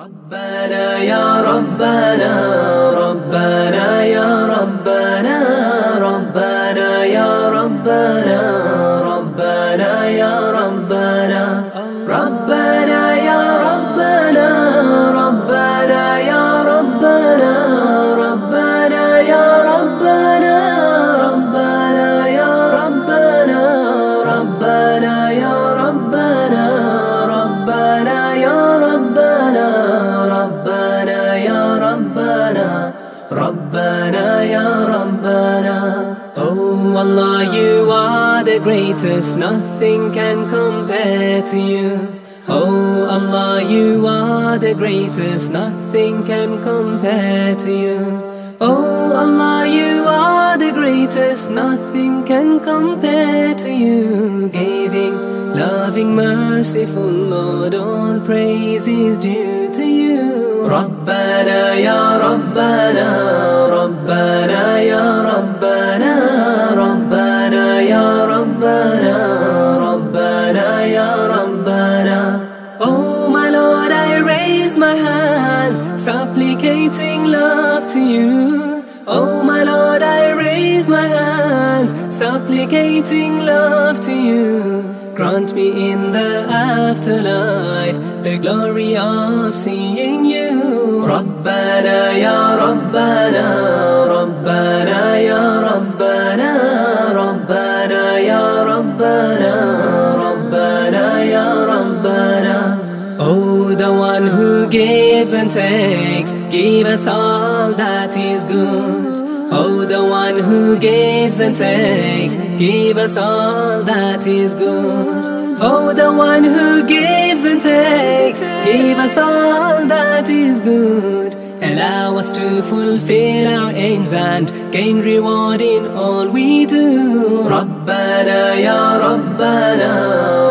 ربنا يا ربنا ربنا يا ربنا ربنا يا ربنا ربنا يا ربنا ربنا يا ربنا ربنا يا ربنا ربنا يا ربنا ربنا يا ربنا ربنا يا ربنا ربنا يا ربنا ربنا يا ربنا ربنا يا ربنا. Oh Allah, you are the greatest, nothing can compare to you. Oh Allah, you are the greatest, nothing can compare to you. Oh Allah, you are the greatest, nothing can compare to you. Giving, loving, merciful Lord, all praise is due to you. ربنا يا ربنا ربنا يا ربنا ربنا يا ربنا ربنا يا ربنا. Oh my Lord, I raise my hands, supplicating love to you. Oh my Lord, I raise my hands, supplicating love to you. Grant me in the afterlife the glory of seeing you. ربنا يا ربنا ربنا يا ربنا ربنا يا ربنا ربنا يا ربنا. Oh, the one who gives and takes, give us all that is good. Oh, the one who gives and takes, give us all that is good. Oh, the one who gives and takes, give us all that is good. Allow us to fulfill our aims and gain reward in all we do. ربنا يا ربنا